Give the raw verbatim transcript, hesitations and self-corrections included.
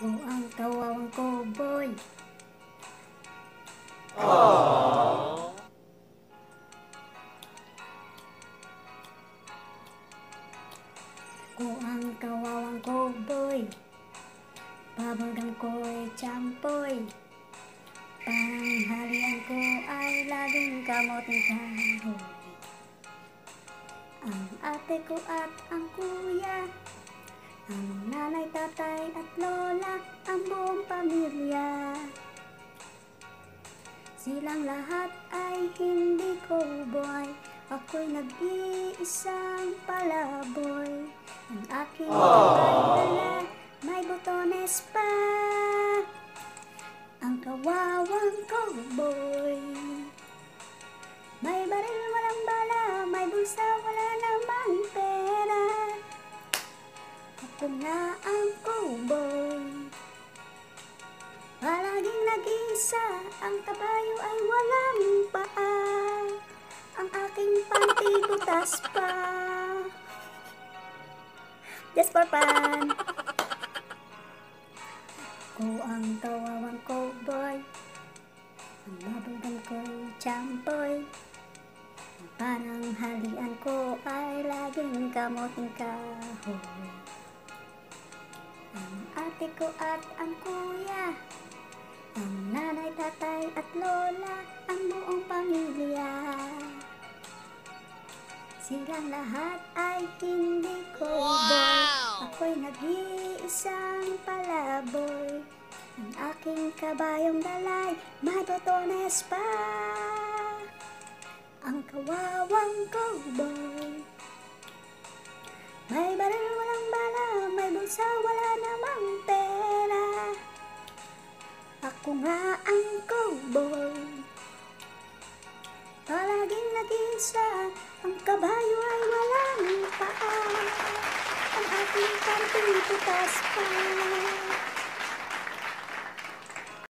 Ako ang kawawang cowboy. Aww. Ako ang kawawang cowboy. Paborang ko'y champoy. Panghalian ko ay laging kamoting kahoy. Ang ate ko at ang kuya, ang nanay, tatay at lola, ang buong pamilya. Silang lahat ay hindi cowboy, ako'y nag-iisang palaboy. Ang aking dala, may botones pa. Ang kawawang cowboy. May baril, walang bala, may bulsa, wala namang pera. Ako nga ang cowboy. Palaging nag-isa, ang kabayo ay walang paa. Ang aking panty butas pa. Just for fun. Ako ang kawawang cowboy. Ang mabugang ko'y champoy. Ang pananghalian ko ay laging kamoting kahoy. Ang ate ko at ang kuya, ang nanay, tatay at lola, ang buong pamilya. Silang lahat ay hindi cowboy, ako'y nag-iisang palaboy. Ang aking kabayong dalay, may botones pa. Ang kawawang cowboy. May baril, walang bala, may bulsa, wala namang pera. Ako nga ang cowboy. Palaging nag-isa, ang kabayo ay walang paa. Ang aking panty butas pa.